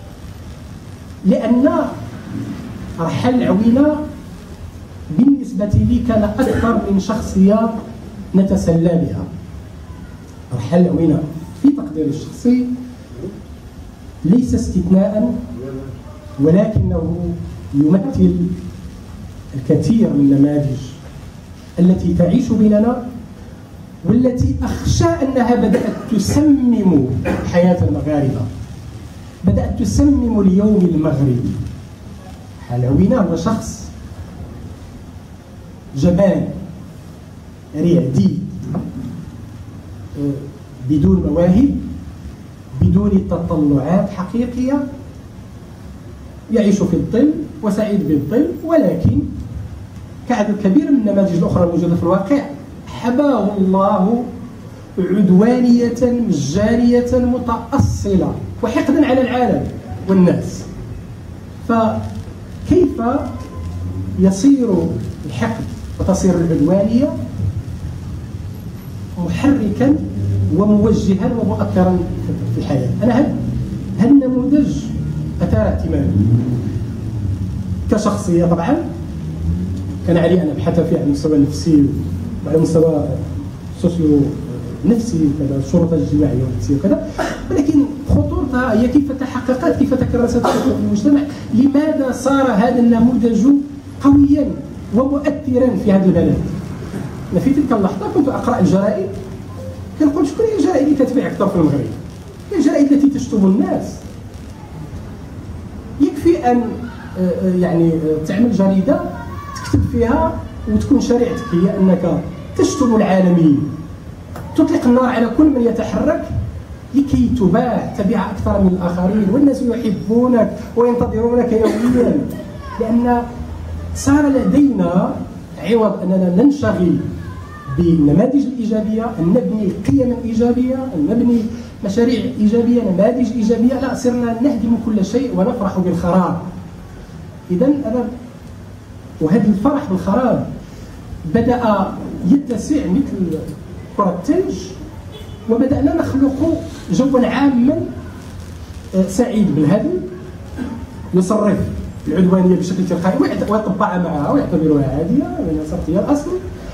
لان رحل عوينه بالنسبه لي كان اكثر من شخصيه نتسلى بها. رحل عوينه في تقديري الشخصي ليس استثناء، ولكنه يمثل الكثير من النماذج التي تعيش بيننا، والتي أخشى أنها بدأت تسمم حياة المغاربة، بدأت تسمم اليوم المغربي. حلوينا هو شخص جبان رعدي بدون مواهب، بدون تطلعات حقيقية، يعيش في الظل وسعيد بالظل، ولكن كعدد كبير من النماذج الأخرى الموجودة في الواقع حباه الله عدوانية مجانية متأصلة وحقدا على العالم والناس. فكيف يصير الحقد وتصير العدوانية محركا وموجها ومؤثرا في الحياة؟ أنا هذا النموذج أثار اهتمامي كشخصية. طبعا كان علي أن أبحث فيه على المستوى النفسي وعلى مستوى سوسيو نفسي كذا، الشرطة الاجتماعية والنفسية وكذا، ولكن خطورتها هي كيف تحققت، كيف تكرست في المجتمع، لماذا صار هذا النموذج قويا ومؤثرا في هذا البلد. أنا في تلك اللحظة كنت أقرأ الجرائد، كنقول شكون هي الجرائد اللي كتبيع أكثر في المغرب؟ هي الجرائد التي تشتم الناس. يكفي أن يعني تعمل جريدة تكتب فيها وتكون شريعتك هي أنك تشتم العالميين، تطلق النار على كل من يتحرك لكي تباع تبيع أكثر من الآخرين، والناس يحبونك وينتظرونك يوميا. لأن صار لدينا عوض أننا ننشغل بالنماذج الإيجابية، أن نبني قيما إيجابية، أن نبني مشاريع إيجابية، نماذج إيجابية، لا، صرنا نهدم كل شيء ونفرح بالخراب. إذا أنا وهذا الفرح بالخراب بدأ يتسع مثل كرة الثلج، وبدأنا نخلق جوا عاما سعيد بالهدم يصرف العدوانية بشكل تلقائي ويطبع معها ويعتبرها عادية لأنها صارت هي الأصل.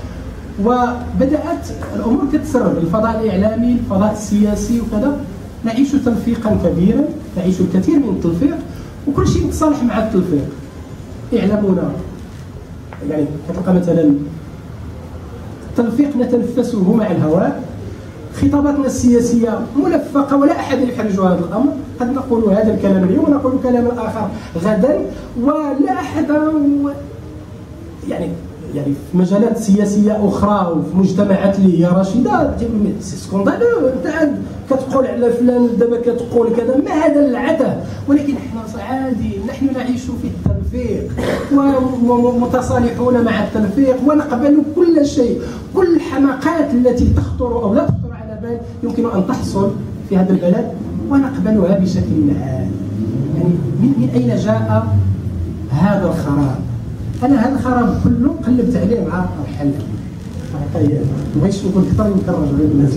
وبدأت الأمور تتسرب، الفضاء الإعلامي، الفضاء السياسي وكذا، نعيش تلفيقا كبيرا، نعيش الكثير من التلفيق، وكل شيء يتصالح مع التلفيق. إعلامنا يعني كتلقى مثلا التلفيق نتنفسه مع الهواء، خطاباتنا السياسية ملفقة ولا أحد يحرج هذا الأمر، قد نقول هذا الكلام اليوم ونقول كلاما آخر غدا، ولا أحد يعني يعني في مجالات سياسية أخرى وفي مجتمعات اللي هي راشدة سي سكوندالو، أنت كتقول على فلان دابا كتقول كذا، ما هذا العته. ولكن احنا عادي، نحن نعيش في التلفيق ومتصالحون مع التلفيق ونقبل كل شيء، كل الحماقات التي تخطر أو لا تخطر على بال يمكن أن تحصل في هذا البلد ونقبلها بشكل عام. يعني من أين جاء هذا الخراب؟ أنا هذا الخراب كله قلبت عليه مع رحل. ما بغيتش نقول أكثر من كرر غير الناس.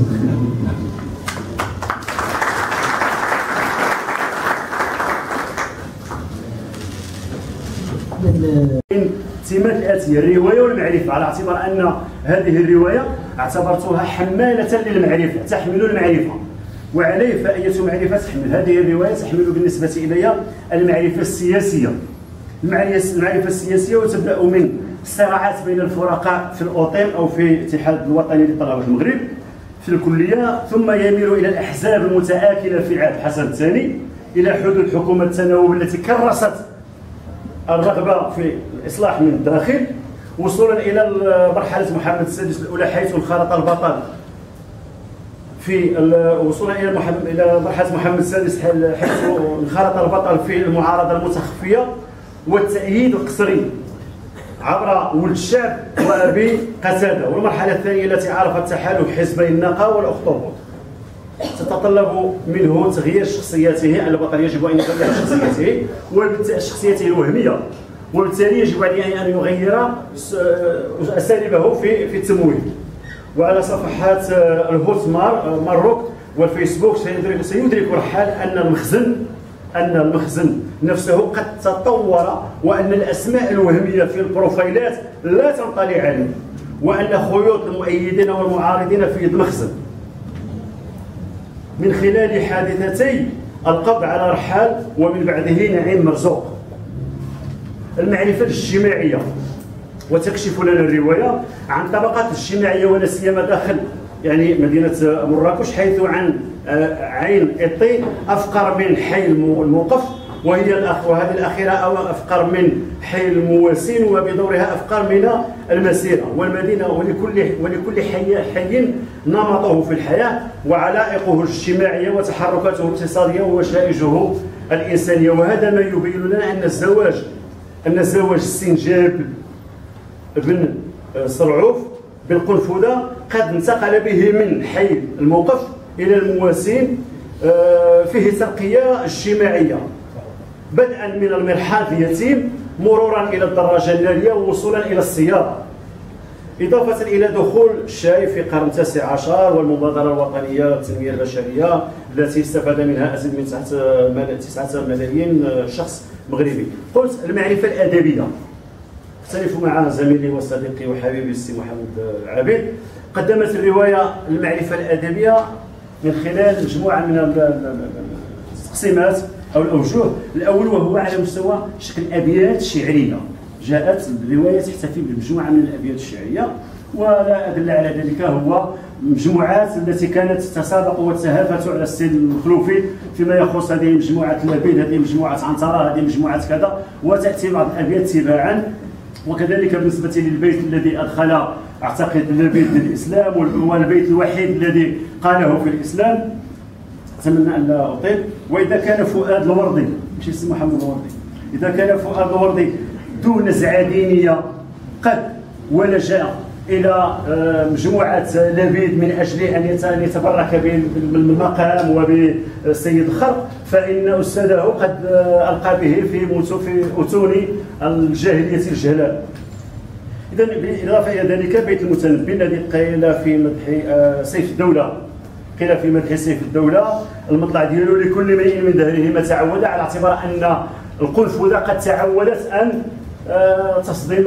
التيمات الآتية: الرواية والمعرفة، على اعتبار أن هذه الرواية اعتبرتها حمالة للمعرفة، تحمل المعرفة. وعليه فأية معرفة تحمل؟ هذه الرواية تحمل بالنسبة إلي المعرفة السياسية. المعرفة السياسية وتبدأ من الصراعات بين الفرقاء في الأوطين أو في الاتحاد الوطني لطلبة المغرب في الكلية، ثم يميل إلى الأحزاب المتآكلة في عهد حسن الثاني، إلى حدوث حكومة التناوب التي كرست الرغبة في الإصلاح من الداخل، وصولا إلى مرحلة محمد السادس الأولى حيث انخرط البطل في وصولا إلى إلى مرحلة محمد السادس حيث انخرط البطل في المعارضة المتخفية، والتأييد القسري عبر ولد الشعب وأبي قتادة. والمرحلة الثانية التي عرفت تحالف حزبي النقا والأخطبوط تتطلب منه تغيير شخصيته. البطل يجب أن يغير شخصيته وشخصيته الوهمية، وبالتالي يجب عليه أن يغير أساليبه في في التمويل. وعلى صفحات الهوت ماروك والفيسبوك سيدرك الرحال أن المخزن أن المخزن نفسه قد تطور، وأن الأسماء الوهمية في البروفايلات لا تنطلي عليه، وأن خيوط المؤيدين والمعارضين في المخزن. من خلال حادثتي القبض على رحال ومن بعده نعيم مرزوق، المعرفة الاجتماعية وتكشف لنا الرواية عن طبقات اجتماعية ولا سيما داخل يعني مدينة مراكش، حيث عن عين إطي أفقر من حي الموقف، وهي الأخ وهذه الأخيرة أو أفقر من حي المواسين، وبدورها أفقر من المسيرة والمدينة. ولكل ولكل حي حي نمطه في الحياة وعلائقه الاجتماعية وتحركاته الاقتصادية ووشائجه الإنسانية. وهذا ما يبين لنا أن الزواج أن زواج السنجاب بن صرعوف بالقنفذة قد انتقل به من حي الموقف إلى المواسين فيه ترقية اجتماعية، بدءا من المرحاض اليتيم مرورا إلى الدراجة النارية ووصولا إلى السيارة، إضافة إلى دخول الشاي في القرن التاسع عشر والمبادرة الوطنية للتنمية البشرية التي استفاد منها أزيد من تسعة ملايين شخص مغربي. قلت المعرفة الأدبية، أختلف مع زميلي وصديقي وحبيبي السي محمد عبيد. قدمت الرواية المعرفة الأدبية من خلال مجموعة من التقسيمات أو الأوجه. الأول وهو على مستوى شكل أبيات شعرية، جاءت الرواية تحتفي بمجموعة من الأبيات الشعرية، ولا أدل على ذلك هو مجموعات التي كانت تتسابق وتتهافت على السيد المخلوفي فيما يخص هذه مجموعة اللبيد، هذه مجموعة عنترة، هذه مجموعة كذا، وتأتي بعض الأبيات تباعا. وكذلك بالنسبة للبيت الذي أدخل أعتقد اللبيد للإسلام، وهو البيت الوحيد الذي قاله في الإسلام، أتمنى أن لا أطيل. وإذا كان فؤاد الوردي، ماشي اسم محمد الوردي، إذا كان فؤاد الوردي دون نزعة دينية قد ولجأ إلى مجموعة لبيد من أجل أن يتبرك بالمقام وبسيد الخلق، فإن أستاذه قد ألقى به في أتون الجاهلية الجهلاء. إذا بالإضافة إلى ذلك بيت المتنبي الذي قيل في مدح سيف الدولة، قيل في مدح سيف الدولة المطلع ديالو لكل امرئ من دهره ما تعود، على اعتبار أن القنفذة قد تعودت أن تصدم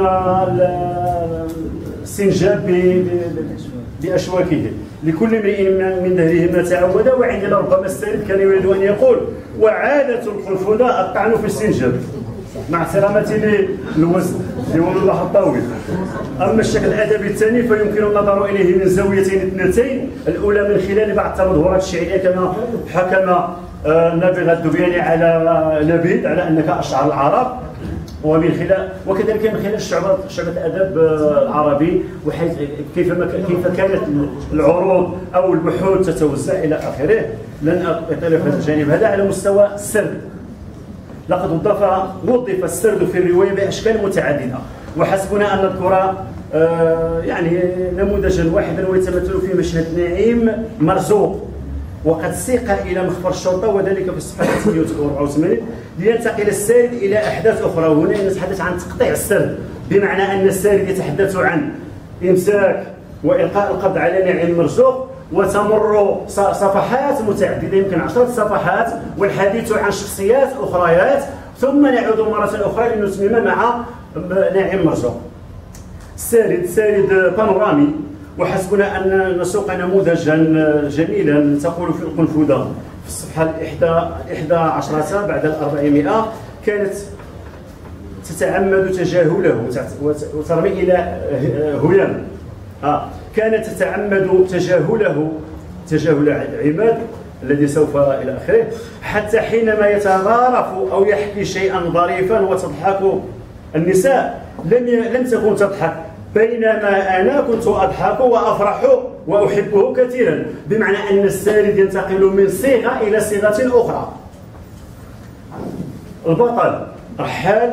السنجاب بأشواكه. لكل امرئ من دهره ما تعود، وعندنا ربما السيد كان يريد أن يقول وعادة القنفذة الطعن في السنجاب، مع احترامتي للوزن لولد الله الطاوي. أما الشكل الأدبي الثاني فيمكن النظر إليه من زاويتين اثنتين، الأولى من خلال بعض التمظهرات الشعرية كما حكم نابغة الدبياني على لبيد على أنك أشعر العرب، ومن خلال وكذلك من خلال شعبة شعبة الأدب العربي، وحيث كيف كيف كانت العروض أو البحوث تتوزع إلى آخره. لن أطيل في هذا الجانب هذا. على مستوى السرد، لقد وظف وظف السرد في الرواية بأشكال متعددة، وحسبنا أن نذكر آه يعني نموذجا واحدا ويتمثل في مشهد نعيم مرزوق، وقد سيق إلى مخبر الشرطة وذلك في الصفحة ثمانية وأربعين وثمانين لينتقل السارد إلى أحداث أخرى. وهنا نتحدث عن تقطيع السرد، بمعنى أن السارد يتحدث عن إمساك وإلقاء القبض على نعيم مرزوق، وتمر صفحات متعددة يمكن عشرة صفحات والحديث عن شخصيات أخريات، ثم نعود مرة أخرى لنتمم مع نعيم مرزوق. السارد سارد بانورامي، وحسبنا أن نسوق نموذجا جميلا تقول في القنفذة في الصفحة الإحدى عشرة بعد الأربعمائة، كانت تتعمد تجاهله وترمي إلى هيام آه. كانت تتعمد تجاهله تجاهل عماد الذي سوف إلى آخره، حتى حينما يتغارف أو يحكي شيئا ظريفا وتضحك النساء لم لم تكن تضحك، بينما أنا كنت أضحك وأفرح وأحبه كثيرا. بمعنى أن السارد ينتقل من صيغة إلى صيغة أخرى. البطل رحال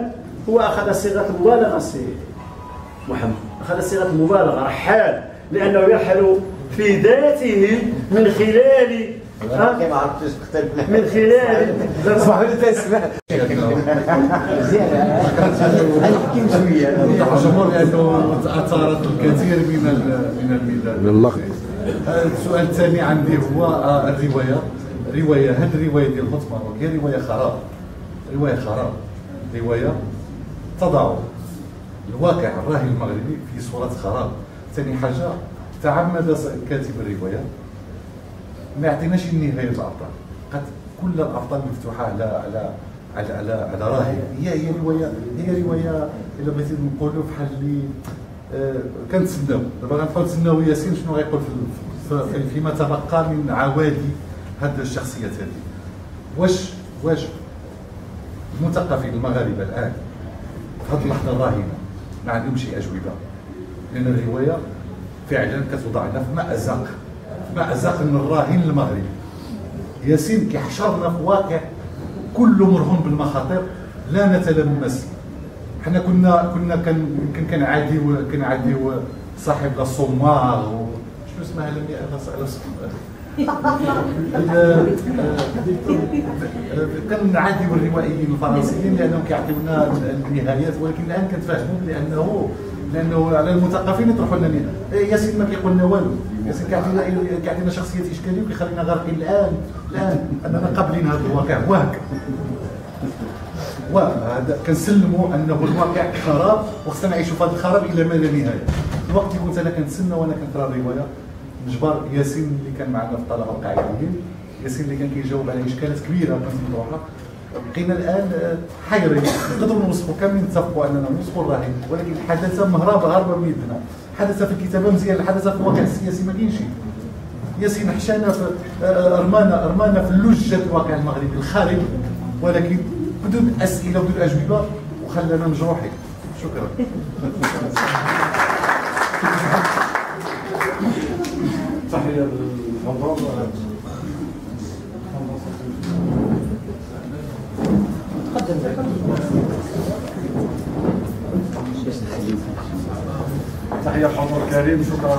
هو اخذ صيغه المبالغه سي محمد، اخذ صيغه المبالغه، رحال، لانه يرحل في ذاته من خلال ما عرفتش تختلف من خلال صباح التسمع مزيان نحكي شويه الجمهور لانه اثارت الكثير من من الميدان من اللغط. السؤال الثاني عندي هو الروايه روايه هذه الروايه ديال هوتمان هي روايه خراب، روايه خراب، روايه تضع الواقع الراهن المغربي في صوره خراب. ثاني حاجه تعمد كاتب الروايه ما يعطيناش نهايه الابطال، قد كل الابطال مفتوحه على على على على, على راهن. هي هي روايه هي روايه الا بغيتي نقولوا بحال اللي آه كنتسناو دابا غنبقاو نتسناو ياسين شنو غيقول في, في فيما تبقى من عوالي هاد الشخصيات هذه. واش واش المثقفين المغاربه الان في هذه اللحظه الراهنه ما عندهمش شي اجوبه، لان الروايه فعلا كتوضعنا في مأزق مأزق من الراهن المغربي. ياسين كيحشرنا في واقع كله مرهون بالمخاطر لا نتلمس. حنا كنا كنا كان يمكن كنعاديو كنعاديو صاحب لا صومار شنو اسمها لمي كنعاديو الروائيين الفرنسيين لانهم كيعطيونا النهايات، ولكن الان كنتفاهموا لانه لانه على المثقفين يطرحوا لنا ياسين ما كيقول لنا والو. ياسين كيعطينا كيعطينا شخصيه اشكاليه وكيخلينا غارقين الان الان اننا قابلين هذا الواقع وهكا. وهذا كنسلموا انه الواقع خراب وخصنا نعيشوا في هذا الخراب الى ما لا نهايه. الوقت اللي كنت انا كنتسنى وانا كنقرا الروايه نجبر ياسين اللي كان معنا في الطلبه القاعدين، ياسين اللي كان كيجاوب على اشكالات كبيره كنت مطروحه. بقينا الان حيرين نقدروا نوصفوا كاملين نتفقوا اننا نوصفوا الراهن، ولكن حدث مهربه هربه من يدنا. حدث في الكتابه مزيان، حدث في الواقع السياسي ما كاينش. ياسين حشانا في رمانا رمانا في لجه الواقع المغربي الخارج، ولكن بدون اسئله وبدون اجوبه وخلانا مجروحين. شكرا. تحيه للمنظور. تحيه الحضور الكريم، شكرا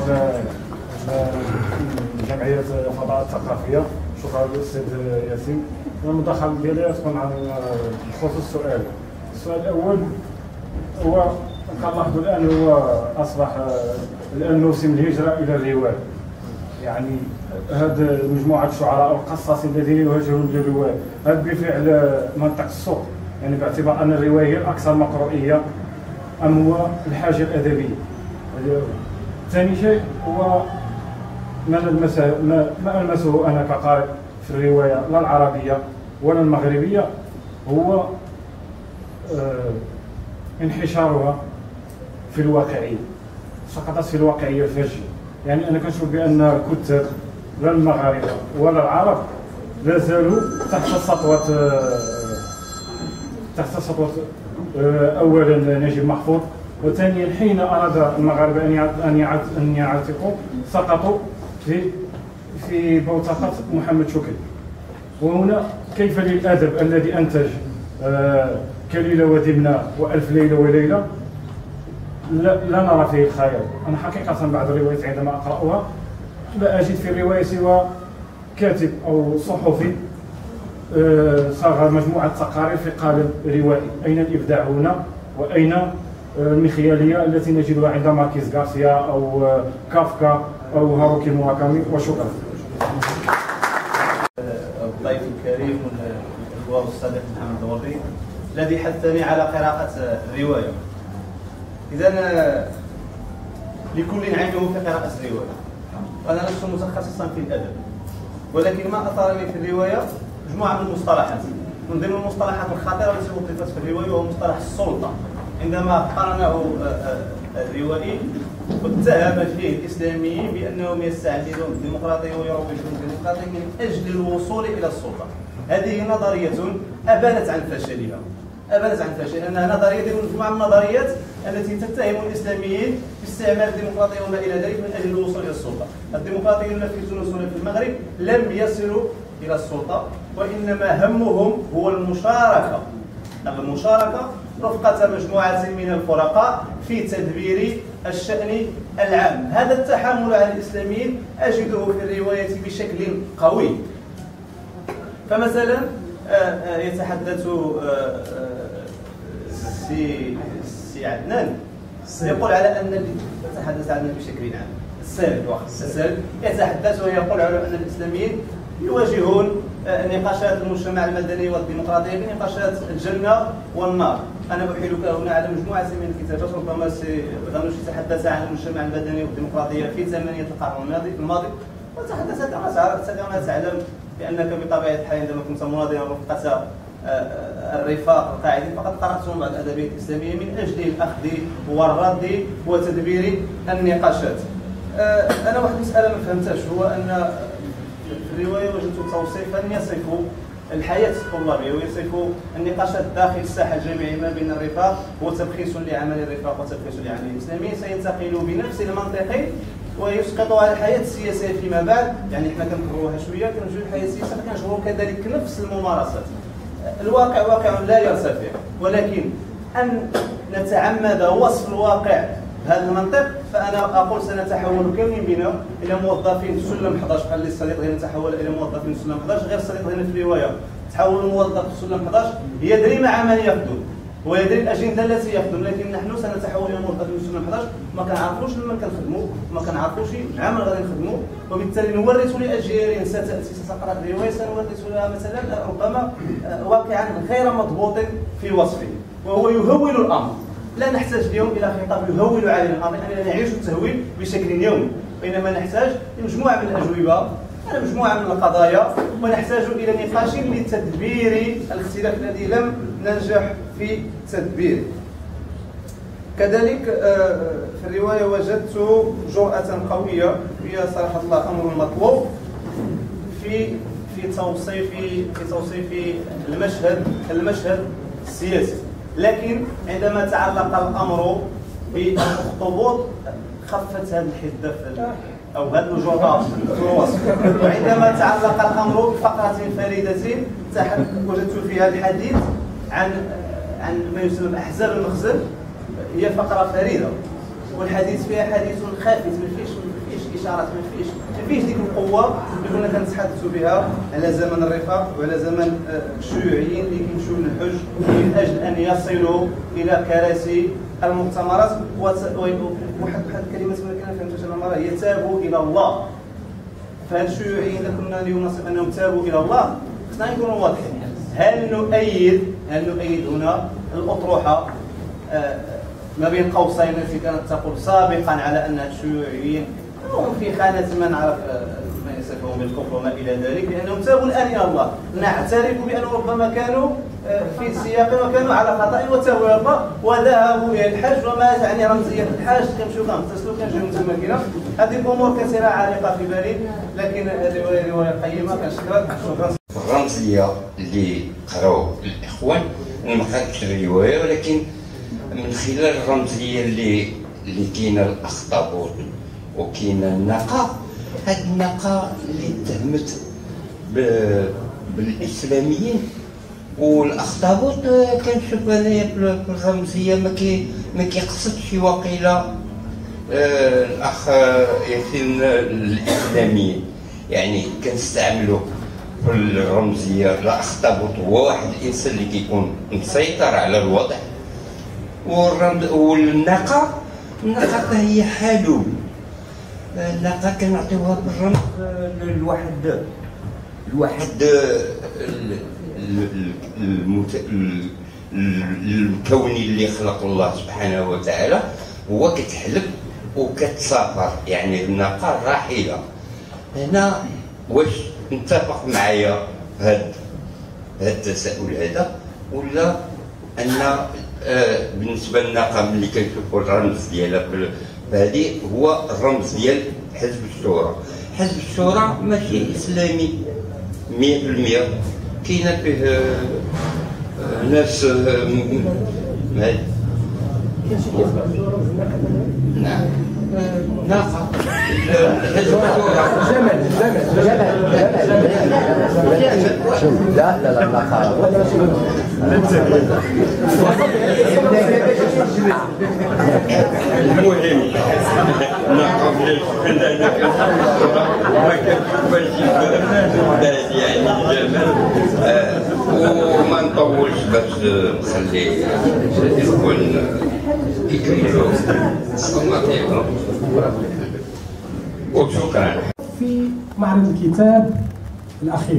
لجمعيه الفضاء الثقافيه، شكرا للاستاذ ياسين. المداخله ديالي تكون عن بخصوص السؤال. السؤال الاول هو كنلاحظوا الان هو اصبح الان موسم الهجره الى الروايه، يعني هذه مجموعه الشعراء او القصاصين الذين يهاجرون للروايه، هذا بفعل منطق السوق، يعني باعتبار ان الروايه هي الاكثر مقروئيه ام هو الحاجه الادبيه. ثاني شيء هو ما نلمسه ما, ما المسه انا كقارئ في الروايه لا العربيه ولا المغربيه هو آه انحشارها في الواقعيه، سقطت في الواقعيه الفجه. يعني انا كنشوف بان الكتاب لا المغاربه ولا العرب لا زالوا تحت سطوه آه تحت سطوه آه اولا نجيب محفوظ، وثانيا حين اراد المغاربه ان ان يعتقوا سقطوا في في بوتقه محمد شكري. وهنا كيف للادب الذي انتج آه كليله ودمنه والف ليله وليله لا, لا نرى فيه الخيال. انا حقيقه بعض الروايات عندما اقراها لا اجد في الروايه سوى كاتب او صحفي آه صاغ مجموعه تقارير في قالب روائي. اين الابداع هنا؟ واين المخياليه التي نجدها عند ماركيز غارسيا او كافكا او هاروكي موراكامي؟ وشكرا. الضيف الكريم هو الصديق محمد الوردي الذي حثني على قراءه الروايه. اذا لكل عنده في قراءه الروايه، وانا لست متخصصا في الادب، ولكن ما اثارني في الروايه مجموعه من المصطلحات. من ضمن المصطلحات الخطيره التي وظفت في الروايه هو مصطلح السلطه. عندما قرنه الروائي واتهم فيه الاسلاميين بانهم يستعملون الديمقراطيه ويروجون الديمقراطيه من اجل الوصول الى السلطه. هذه نظريه ابانت عن فشلها، ابانت عن فشلها، انها نظريه ديال مجموعه من النظريات التي تتهم الاسلاميين باستعمال الديمقراطيه وما الى ذلك من اجل الوصول الى السلطه. الديمقراطيون في تونس وفي المغرب لم يصلوا الى السلطه، وانما همهم هو المشاركه، المشاركه رفقة مجموعة من الفرقاء في تدبير الشأن العام. هذا التحامل على الإسلاميين أجده في الرواية بشكل قوي. فمثلا يتحدث سي سي عدنان يقول على أن يتحدث عدنان بشكل عام السالك واخا السالك يتحدث ويقول على أن الإسلاميين يواجهون نقاشات المجتمع المدني والديمقراطية بنقاشات الجنة والنار. أنا أحيلك هنا على مجموعة من الكتابات ربما غنوش يتحدث عن المجتمع المدني والديمقراطية في ثمانية القرن الماضي الماضي وتحدث كما تعلم بأنك بطبيعة الحال عندما كنت مناضلا رفقة الرفاق القاعدين فقد قرأتهم بعض الأدبيات الإسلامية من أجل الأخذ والرد وتدبير النقاشات. أنا واحد المسألة ما فهمتهاش هو أن في الرواية وجدت توصيفا يصف الحياة الطلابية ويصف النقاشات داخل الساحة الجامعية ما بين الرفاق هو تبخيس لعمل الرفاق وتبخيس لعمل الإسلامي سينتقل بنفس المنطق ويسقط على الحياة السياسية فيما بعد. يعني احنا كنكرروها شوية كنجيو الحياة السياسية كنجرو كذلك نفس الممارسات. الواقع واقع لا يرتفع ولكن أن نتعمد وصف الواقع بهذا المنطق فأنا أقول سنتحول كاملين بنا إلى موظفين سلم أحد عشر. قال لي الصديق هنا تحول إلى موظفين سلم أحد عشر غير الصديق هنا في الرواية تحول موظف سلم أحد عشر يدري مع من يخدم ويدري الأجندة التي يخدم لكن نحن سنتحول إلى موظفين سلم أحد عشر ما كنعرفوش لمن كنخدموا ما كنعرفوش مع من غادي نخدموا وبالتالي نورث لأجيال ستأتي ستقرأ الرواية سنورث لها مثلا ربما واقعا غير مضبوط في وصفه وهو يهول الأمر. لا نحتاج اليوم الى خطاب يهول علينا الامر اننا نعيش التهويل بشكل يومي وانما نحتاج لمجموعه من الاجوبه على مجموعه من القضايا ونحتاج الى نقاش لتدبير الاختلاف الذي لم ننجح في تدبيره. كذلك في الروايه وجدت جرأة قويه هي صراحه الله امر مطلوب في في توصيف في توصيف المشهد المشهد السياسي. لكن عندما تعلق الامر بالاخطبوط خفت هذه الحده او هذه الجرأة في الوصف. وعندما تعلق الامر بفقره فريده وجدت فيها الحديث عن عن ما يسمى باحزاب المخزن هي فقره فريده والحديث فيها حديث خافت ما فيش ما فيش اشارات ما فيش ما فيش ديك القوه اللي كنا كنتحدثوا بها على زمن الرفاق وعلى زمن الشيوعيين اللي كيمشيو للحج من اجل ان يصلوا الى كراسي المؤتمرات. واحد واحد الكلمات ما كنفهمهاش انا مره هي تابوا الى الله. فهاد الشيوعيين اذا كنا اليوم نصف انهم تابوا الى الله خصنا نكونوا واضحين. هل نؤيد هل نؤيد هنا الاطروحه ما بين قوسين التي كانت تقول سابقا على ان الشيوعيين هم في خانه ما نعرف ما يصفهم بالكفر وما الى ذلك لانهم تابوا الان الى الله. نعترف بانهم ربما كانوا في سياق وكانوا على خطا وتابوا الى الله وذهبوا الى الحج وما يعني رمزيه الحج كنمشيو كنغتسلوا كنجيو متمكنه. هذه الامور كثيره عالقه في بالي لكن الروايه روايه قيمه كنشكرك شكرا. الرمزيه اللي قراو الاخوان انا ما قراتش الروايه ولكن من خلال الرمزيه اللي اللي كاينه الاخطبوط وكاينه الناقه هاد الناقه اللي اتهمت بالاسلاميين والاخطبوط كنشوف انايا في الرمزيه ما كي ما كيقصدش واقيلا الاخ ياسين الاسلاميين يعني كنستعملوا في الرمزيه الاخطبوط هو واحد الانسان اللي كيكون مسيطر على الوضع والرمز والناقه الناقه هي حلول. الناقه كنعطيوها بالرمز لواحد لواحد الكوني اللي خلق الله سبحانه وتعالى هو كتحلب وكتسافر يعني الناقه راحله. هنا واش نتفق معايا هذا التساؤل هذا ولا ان آه بالنسبه للناقه ملي كنشوفوا الرمز ديالها فهذه هو الرمز ديال حزب الشورى. حزب الشورى ماشي اسلامي مية بالمية كاينه فيه آه ناس آه نعم ناقه حزب الشورى جمل جمل جمل لا لا لا ناقه المهم نقبل كذلك ما كنشوفش البلد يعني الجمال وما نطولش باش نخلي الاخوان يكملوا مواضيعهم وشكرا. في معرض الكتاب الاخير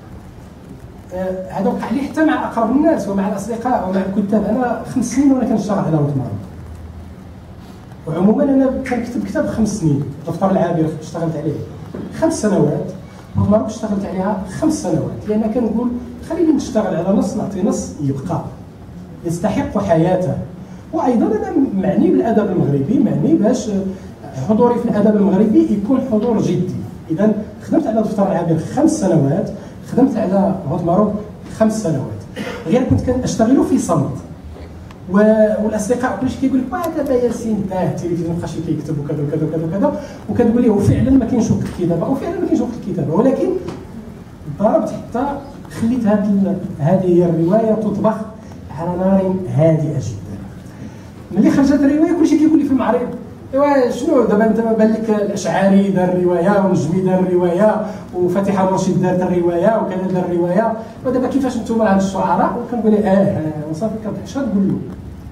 هذا وقع لي حتى مع اقرب الناس ومع الاصدقاء ومع الكتاب. انا خمس سنين وانا كنشتغل على روت معرض، وعموما انا كنكتب كتاب خمس سنين. دفتر العابر اشتغلت عليه خمس سنوات، ومروك اشتغلت عليها خمس سنوات، لان كنقول خليني نشتغل على نص نعطي نص يبقى يستحق حياته. وايضا انا معني بالادب المغربي، معني باش حضوري في الادب المغربي يكون حضور جدي. اذا خدمت على دفتر العابر خمس سنوات، خدمت على روت ماروك خمس سنوات، غير كنت كنشتغل في صمت. والاصدقاء كلشي كيقول لك واه دابا ياسين تاه التلفزيون مابقاش كيكتب وكذا وكذا وكذا وكذا، وكتقول لي وفعلا ما كاينش وقت الكتابه، وفعلا ما كاينش وقت الكتابه، ولكن ضربت حتى خليت هذه هذه الروايه تطبخ على نار هادئه جدا. ملي خرجت الروايه كلشي كيقول لي في المعرض ايوا شنو دابا انت بان لك الاشعري دار الروايه والنجمي دار الروايه وفتح الرشيد دارت الروايه وكذا دار الروايه، ودابا كيفاش نتوما هاد الشعراء؟ وكنقول له اه وصافي كنضحك شنو نقول له.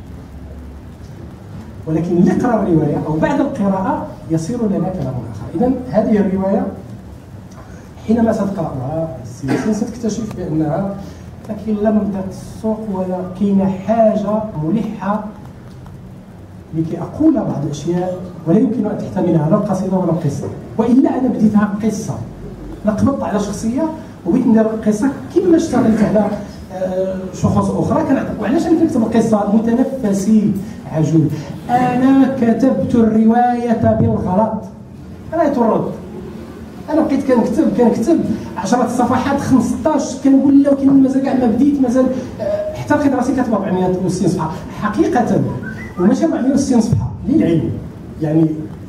ولكن اللي قرا الروايه او بعد القراءه يصير لنا كلام اخر. اذا هذه الروايه حينما ستقراها السياسيين ستكتشف بانها لكن لم تأتي السوق ولا كاينه حاجه ملحه لكي اقول بعض الاشياء ولا يمكن ان تحتملها لا القصيده ولا القصه. والا انا بديتها قصه، انا قبضت على شخصيه وبغيت ندير قصه كما اشتغلت على شخص اخرى. وعلاش انا كنكتب القصه؟ متنفسي عجول. انا كتبت الروايه بالغلط، انا يتورط. انا بقيت كنكتب كنكتب عشرة صفحات خمسطاش كنقول لا ولكن مازال كاع ما بديت، مازال حتى لقيت راسي كاتب أربعمائة وستين صفحه حقيقه، وماشي أربعمائة وستين صفحه للعلم. يعني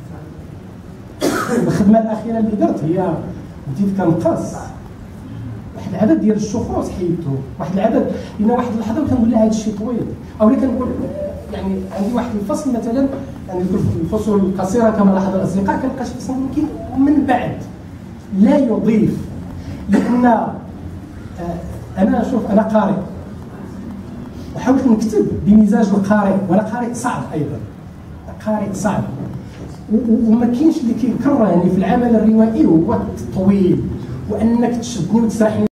الخدمه الاخيره اللي درت هي بديت كنقص واحد العدد ديال الشخوص حيدتهم، واحد العدد لان واحد اللحظه كنقول لها هذا الشيء طويل، او اللي كنقول يعني عندي واحد الفصل مثلا يعني الفصول القصيره كما لاحظ الاصدقاء كنلقى شي فصل ممكن من بعد لا يضيف. لان انا شوف انا قارئ وحاولت نكتب بمزاج القارئ، وانا قارئ صعب ايضا، قارئ صعب وما كاينش اللي كيكرهني في العمل الروائي هو الطويل وانك تشدني وتسرحني